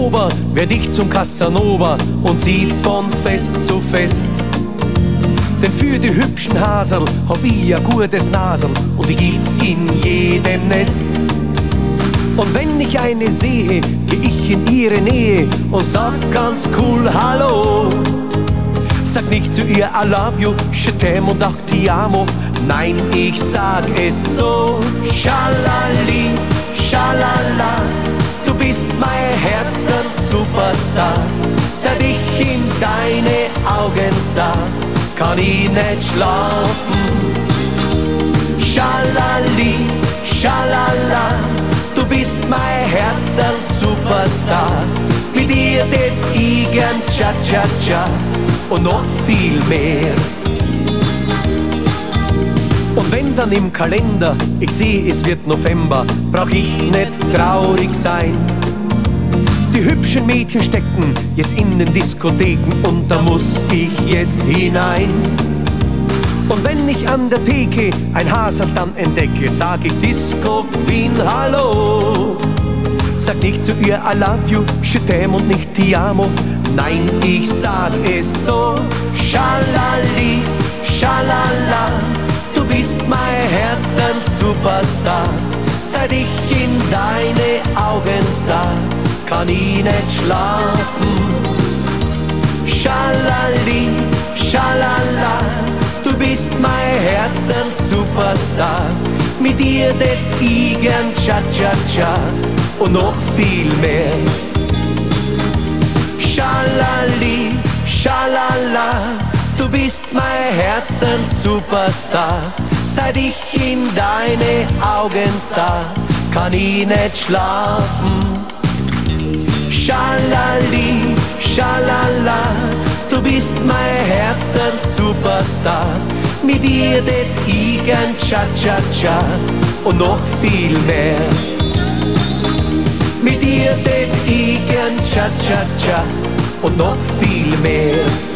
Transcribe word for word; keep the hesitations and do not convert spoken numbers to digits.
Oktober werd ich zum Casanova und sie von Fest zu Fest. Denn für die hübschen Haserl hab ich a gutes Naserl und die gibt's in jedem Nest. Und wenn ich eine sehe, geh ich in ihre Nähe und sag ganz cool Hallo. Sag nicht zu ihr I love you, je t'aime und auch ti amo. Nein, ich sag es so. Schalali, schalala, du bist mein Herzens-Superstar. Seit ich in deine Augen sah, kann ich nicht schlafen. Schalali, schalala, du bist mein Herzens-Superstar. Mit dir det ich gern Cha-Cha-Cha und noch viel mehr. Und wenn dann im Kalender ich seh, es wird November, brauch ich nicht traurig sein. Die hübschen Mädchen stecken jetzt in den Diskotheken und da muss ich jetzt hinein. Und wenn ich an der Theke ein Haserl dann entdecke, sag ich Disco Queen Hallo. Sag nicht zu ihr I love you, je t'aime und nicht ti amo. Nein, ich sag es so. Schalali, schalala, du bist mein Herzens-Superstar. Seit ich in deine Augen sah, kann ich nicht schlafen. Schalali, schalala, du bist mein Herzens-Superstar. Mit dir det ich gern Cha-Cha-Cha und noch viel mehr. Schalali, schalala, du bist mein Herzens-Superstar. Seit ich in deine Augen sah, kann ich nicht schlafen. Schalali, schalala, du bist mein Herzens-Superstar. Mit dir det ich gern Cha-Cha-Cha und noch viel mehr. Mit dir det ich gern Cha-Cha-Cha und noch viel mehr.